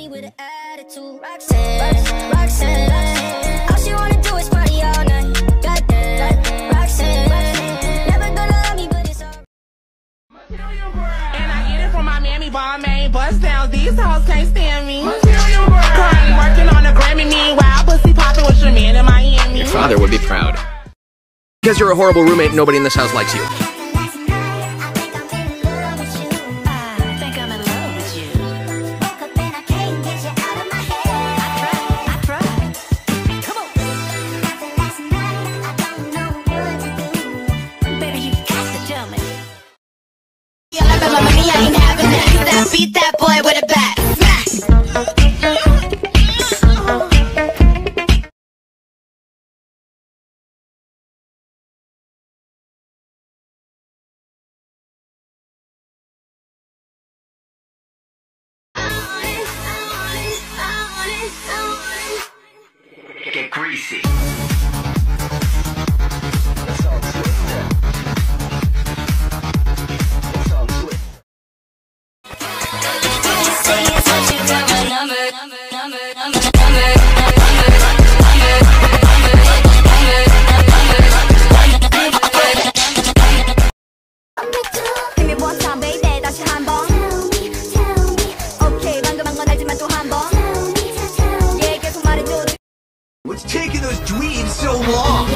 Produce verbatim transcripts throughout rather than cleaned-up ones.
me with an attitude. Roxanne, Roxanne, all she wanna do is party all night. Goddamn, Roxanne, never gonna love me, but it's alright. And I get it from my mammy, Balmain, bust down. These hoes can't stand me. Crying, working on a Grammy, meanwhile, pussy popping with your man in Miami. Your father would be proud. Because you're a horrible roommate, nobody in this house likes you. Beat that boy with a bat. Get greasy. What's taking those dweebs so long?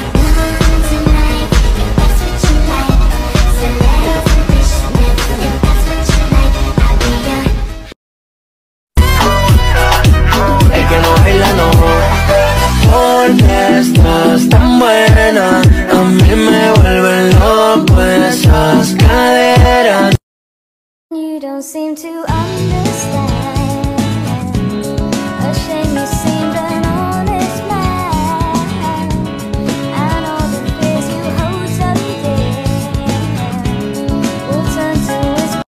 Es que no baila no, porque estás tan buena, a mí me vuelven loco esas caderas. You don't seem to understand. A shame you seemed an honest man. And all the fears you hold so dear will turn to whisper.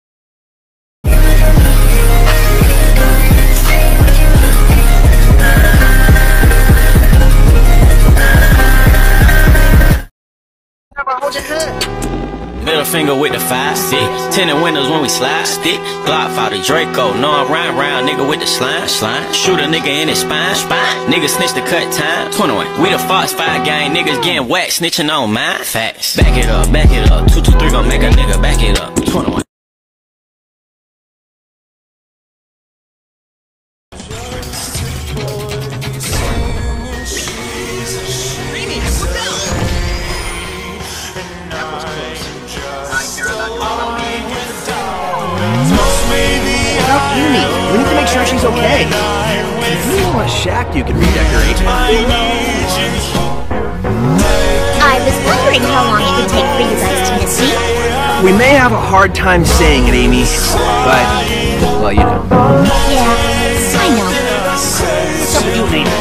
Hold your head. Middle finger with the five stick, tinted windows when we slide stick. Glock out the Draco, no I'm round round nigga with the slime slime. Shoot a nigga in his spine spine. Nigga snitch the cut time. twenty-one. We the Fox five gang niggas getting whack snitching on mine. Facts. Back it up, back it up. Two two three gon' make a nigga back it up. twenty-one. You need. We need to make sure she's okay. If you want a shack, you can redecorate. I was wondering how long it would take for you guys to miss me. We may have a hard time saying it, Amy, but, well, you know. Yeah, I know. What's up with you, Amy?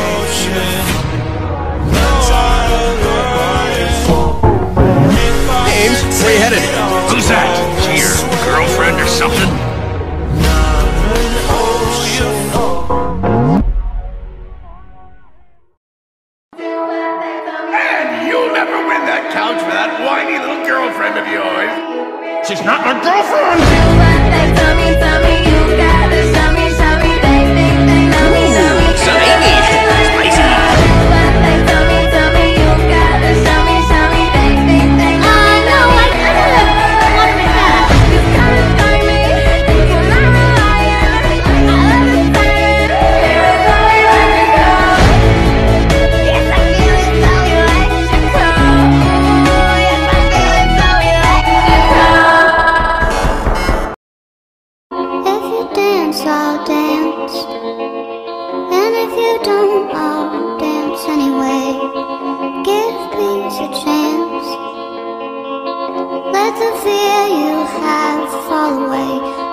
Hey, Ames, where you headed? Who's that? She your girlfriend or something? Couch for that whiny little girlfriend of yours. She's not my girlfriend! I'll dance, and if you don't, I'll dance anyway. Give peace a chance. Let the fear you have fall away.